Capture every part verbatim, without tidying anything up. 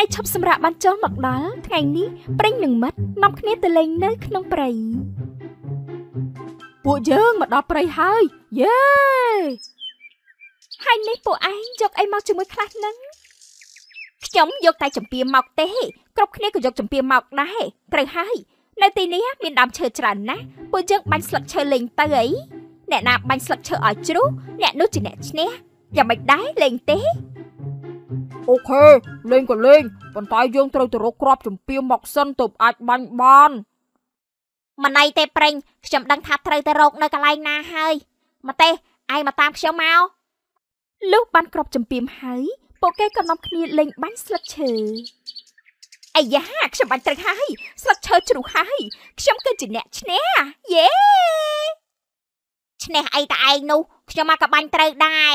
ឈប់សម្រាប់បានចូលមកដល់ថ្ងៃនេះប្រេងនឹងមិត្តនាំគ្នាទៅលេងនៅក្នុងព្រៃពួកយើងមកដល់ព្រៃហើយយេហើយនេះពួកឯងយកអីមកជាមួយខ្លះហ្នឹងខ្ញុំយកតែចំពាមកទេគ្រប់គ្នាក៏យកចំពាមកដែរត្រូវហើយនៅទីនេះមានដើមឈើច្រើនណាស់ពួកយើងបាញ់ស្លឹកឈើលេងទៅអីអ្នកណាបាញ់ស្លឹកឈើឲ្យជ្រុះអ្នកនោះជាអ្នកឈ្នះយ៉ាងមិនដែរលេងទេអូខេលេងក៏លេងប៉ុន្តែយើងត្រូវទៅរកគ្រាប់ចំពាមកសិនទើបអាចបាញ់បានមិនណៃទេប្រេងខ្ញុំដឹងថាត្រូវទៅរកនៅកន្លែងណាហើយមកទេឯងមកតាមខ្ញុំមកលុះបានគ្រាប់ចំពាមហើយពួកគេក៏នាំគ្នាលេងបាញ់ស្លឹកឈើអាយ៉ាខ្ញុំបាញ់ត្រូវហើយស្លឹកឈើជ្រុះហើយខ្ញុំគឺជាអ្នកឈ្នះយេឈ្នះអីតឯងនោះខ្ញុំមកក៏បាញ់ត្រូវដែរ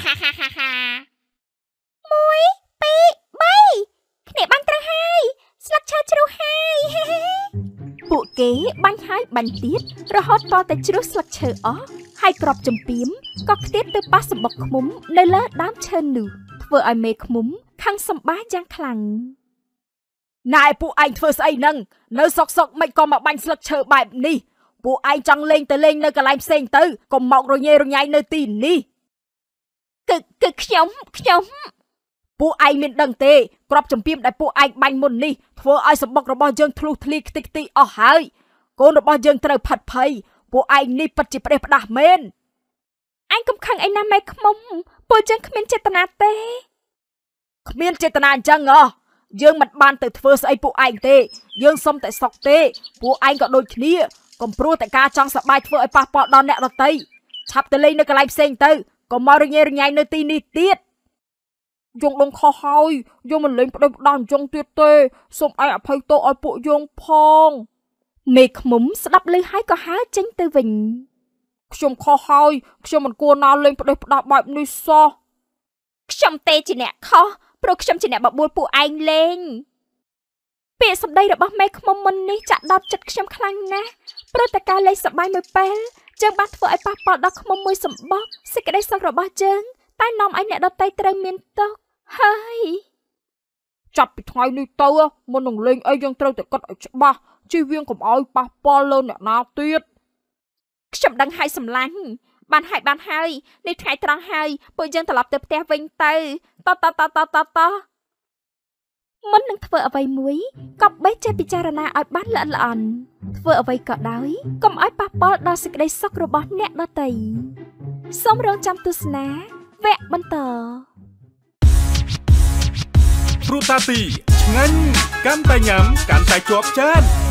មួយពីរបីគ្នាបាញ់ត្រូវហើយស្លឹកឈើជ្រុះហើយពួកគេបាញ់ហើយបាញ់ទៀតរហូតតតែជ្រុះស្លឹកឈើអស់ហើយក្របចំពាមក៏ខ្ទាតទៅប៉ះសម្បុកឃ្មុំនៅលើដើមឈើនោះធ្វើឲ្យមេឃ្មុំខឹងសម្បាយ៉ាងខ្លាំងណែពួកឯងធ្វើស្អីហ្នឹងនៅសុកសុកមិនក៏មកបាញ់ស្លឹកឈើបែបនេះពួកឯងចង់លេងទៅលេងនៅកន្លែងផ្សេងទៅកុំមករញ៉េរញ៉ៃនៅទីនេះគឺគឺខ្ញុំខ្ញុំពួកឯងមានដឹងទេក្របចំពាមដែលពួកឯងបាញ់មុននេះធ្វើឲ្យសម្បុករបស់យើងធ្លុះធ្លាយខ្ទេចខ្ទីអស់ហើយកូនរបស់យើងត្រូវផាត់ភ័យពួកឯងនេះពិតជាផ្ដេសផ្ដាស់មែនឯងកំខឹងអីណាមេឃ្មុំពួកយើងគ្មានចេតនាទេគ្មានចេតនាអញ្ចឹងហ៎យើងមិនបានទៅធ្វើស្អីពួកឯងទេយើងសុំតែសុកទេពួកឯងក៏ដូចគ្នាកុំព្រោះតែការចង់សប្បាយធ្វើឲ្យប៉ះពាល់ដល់អ្នកដទៃឆាប់ទៅលេងនៅកន្លែងផ្សេងទៅកុំមករញ៉េរញ៉ៃនៅទីនេះទៀតយើងដងខុសហើយយើងមិនលេងផ្ដេសផ្ដាស់អញ្ចឹងទៀតទេសូមឲ្យអភ័យទោសឲ្យពួកយើងផងមេឃ្មុំស្ដាប់ឮហើយក៏ហើរចេញទៅវិញខ្ញុំខុសហើយខ្ញុំមិនគួរណាលេងផ្ដេសផ្ដាស់បែបនេះសោះខ្ញុំទេជាអ្នកខុសព្រោះខ្ញុំជាអ្នកបបួលពួកឯងលេងពាក្យសម្ដីរបស់មេឃ្មុំមុននេះចាក់ដោតចិត្តខ្ញុំខ្លាំងណាស់ព្រោះតែការលេងសប្បាយមួយពេលយើងបានធ្វើឲ្យប៉ះពាល់ដល់ឃ្មុំមួយសម្បកសេចក្តីសុខរបស់យើងតែនាំឲ្យអ្នកដទៃត្រូវមានទុក្ខហើយចាប់ពីថ្ងៃនេះទៅមុននឹងលេងអីយើងត្រូវតែគិតឲ្យច្បាស់ជៀសវាងកុំឲ្យប៉ះពាល់លើអ្នកណាទៀតខ្ញុំដឹងហើយសម្លាញ់បានហើយបានហើយនេះថ្ងៃត្រង់ហើយពួកយើងត្រឡប់ទៅផ្ទះវិញទៅតតតតតតមុននឹងធ្វើអ្វីមួយក៏បីចេះពិចារណាឲ្យបានល្អិតល្អន់ធ្វើអ្វីក៏ដោយកុំឲ្យប៉ះពាល់ដល់សេចក្តីសុខរបស់អ្នកដទៃសូមរងចាំទស្សនាវគ្គបន្តព្រោះតាទីឆ្ងាញ់កាន់តែញ៉ាំកាន់តែជាប់ចាន